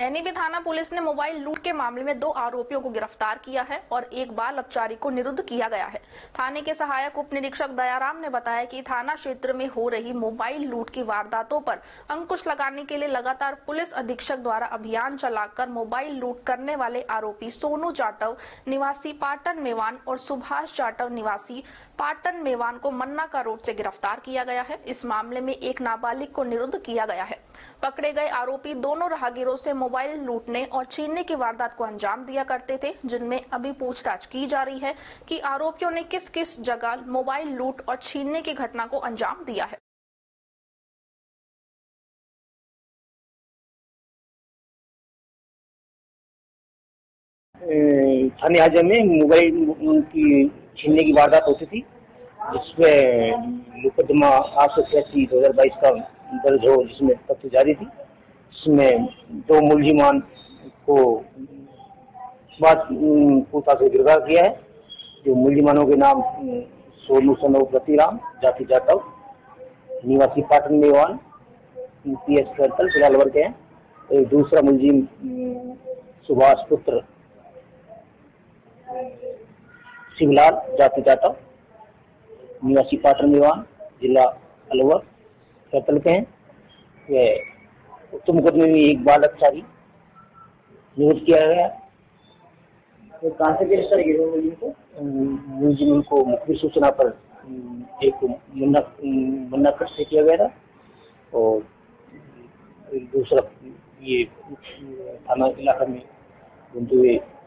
NEB थाना police ने mobile लूट के मामले में 2 आरोपियों को गिरफ्तार किया है और एक बाल अपचारी को निरुद्ध किया गया है। थाने के सहायक उप निरीक्षक दयाराम ने बताया कि थाना क्षेत्र में हो रही मोबाइल लूट की वारदातों पर अंकुश लगाने के लिए लगातार पुलिस अधीक्षक द्वारा अभियान चलाकर मोबाइल लूट करने वाले आरोपी सोनू जाटव निवासी पाटन मेवान और सुभाष जाटव निवासी पाटन मेवान को मन्ना का रोड से गिरफ्तार किया गया है। इस मामले में एक नाबालिग को निरुद्ध किया गया है। पकड़े गए आरोपी दोनों राहगीरों से मोबाइल लूटने और छीनने की वारदात को अंजाम दिया करते थे, जिनमें अभी पूछताछ की जा रही है कि आरोपियों ने किस किस जगह मोबाइल लूट और छीनने की घटना को अंजाम दिया है। थाने हाजिर में मोबाइल की छीनने की वारदात होती थी, जिसमें मुकदमा 886/2022 का दर्ज हो, जिसमें तफ्तीश जारी थी। इसमें 2 मुलजिमान को पूछताछ से गिरफ्तार किया है। जो मुलजिमानों के नाम सोनू सनोव रतिराम जाति जाटव निवासी पाटन मेवान PS सर्कल फिलहाल वर्ग है। एक दूसरा मुलजिम सुभाष पुत्र शिवलाल जाति जाटव निवासी पाटन मेवान जिला अलवर सर्कल के हैं। उक्त मुकदमे में एक बाल अपचारी नियुक्त किया गया। तो कहां से गिरफ्तार किया मुलजिम को? मुलजिम को मुखबिर सूचना पर एक मन्ना कट से किया गया था और दूसरा ये थाना इलाका में घूमते हुए